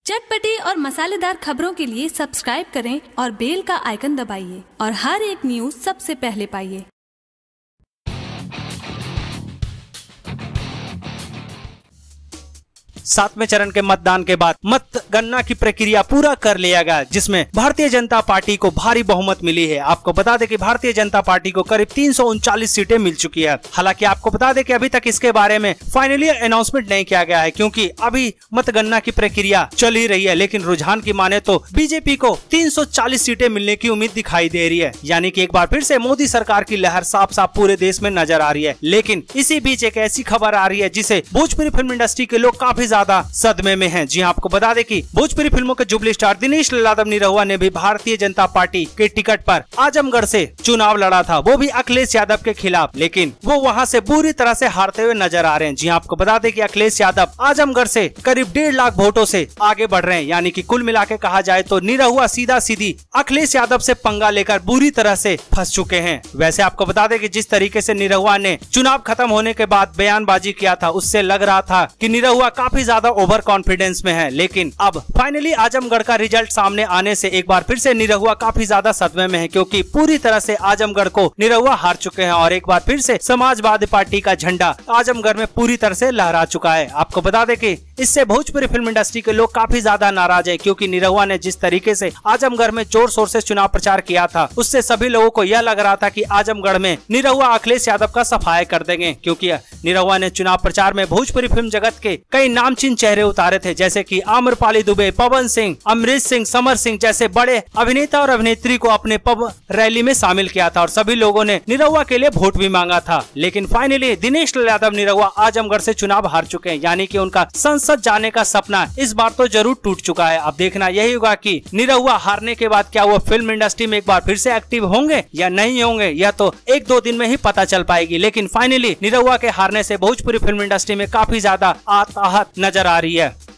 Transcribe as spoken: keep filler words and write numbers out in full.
चटपटी और मसालेदार खबरों के लिए सब्सक्राइब करें और बेल का आइकन दबाइए और हर एक न्यूज़ सबसे पहले पाइए। सातवें चरण के मतदान के बाद मतगणना की प्रक्रिया पूरा कर लिया गया, जिसमें भारतीय जनता पार्टी को भारी बहुमत मिली है। आपको बता दें कि भारतीय जनता पार्टी को करीब तीन सौ उनचालीस सीटें मिल चुकी है। हालांकि आपको बता दें कि अभी तक इसके बारे में फाइनली अनाउंसमेंट नहीं किया गया है, क्योंकि अभी मतगणना की प्रक्रिया चल ही रही है। लेकिन रुझान की माने तो बीजेपी को तीन सौ चालीस सीटें मिलने की उम्मीद दिखाई दे रही है, यानी कि एक बार फिर से मोदी सरकार की लहर साफ साफ पूरे देश में नजर आ रही है। लेकिन इसी बीच एक ऐसी खबर आ रही है जिसे भोजपुरी फिल्म इंडस्ट्री के लोग काफी ज्यादा सदमे में हैं। जी हां, आपको बता दें कि भोजपुरी फिल्मों के जुबली स्टार दिनेश यादव निरहुआ ने भी भारतीय जनता पार्टी के टिकट पर आजमगढ़ से चुनाव लड़ा था, वो भी अखिलेश यादव के खिलाफ। लेकिन वो वहां से बुरी तरह से हारते हुए नजर आ रहे हैं। जी हां, आपको बता दें कि अखिलेश यादव आजमगढ़ से करीब डेढ़ लाख वोटों से आगे बढ़ रहे हैं, यानी कि कुल मिला के कहा जाए तो निरहुआ सीधा सीधी अखिलेश यादव से पंगा लेकर बुरी तरह से फंस चुके हैं। वैसे आपको बता दें कि जिस तरीके से निरहुआ ने चुनाव खत्म होने के बाद बयानबाजी किया था, उससे लग रहा था कि निरहुआ काफी ज्यादा ओवर कॉन्फिडेंस में है। लेकिन अब फाइनली आजमगढ़ का रिजल्ट सामने आने से एक बार फिर से निरहुआ काफी ज्यादा सदमे में है, क्योंकि पूरी तरह से आजमगढ़ को निरहुआ हार चुके हैं और एक बार फिर से समाजवादी पार्टी का झंडा आजमगढ़ में पूरी तरह से लहरा चुका है। आपको बता दें कि इससे भोजपुरी फिल्म इंडस्ट्री के लोग काफी ज्यादा नाराज है, क्योंकि निरहुआ ने जिस तरीके से आजमगढ़ में जोर शोर से चुनाव प्रचार किया था, उससे सभी लोगों को यह लग रहा था कि आजमगढ़ में निरहुआ अखिलेश यादव का सफाया कर देंगे, क्योंकि निरहुआ ने चुनाव प्रचार में भोजपुरी फिल्म जगत के कई नामचीन चेहरे उतारे थे, जैसे कि आम्रपाली दुबे, पवन सिंह, अमरीश सिंह, समर सिंह जैसे बड़े अभिनेता और अभिनेत्री को अपने पब रैली में शामिल किया था और सभी लोगों ने निरहुआ के लिए वोट भी मांगा था। लेकिन फाइनली दिनेश यादव निरहुआ आजमगढ़ से चुनाव हार चुके हैं, यानी कि उनका संसद जाने का सपना इस बार तो जरूर टूट चुका है। अब देखना यही होगा कि निरहुआ हारने के बाद क्या वो फिल्म इंडस्ट्री में एक बार फिर से एक्टिव होंगे या नहीं होंगे, यह तो एक दो दिन में ही पता चल पाएगी। लेकिन फाइनली निरहुआ के हारने से भोजपुरी फिल्म इंडस्ट्री में काफी ज्यादा आहत नजर आ रही है।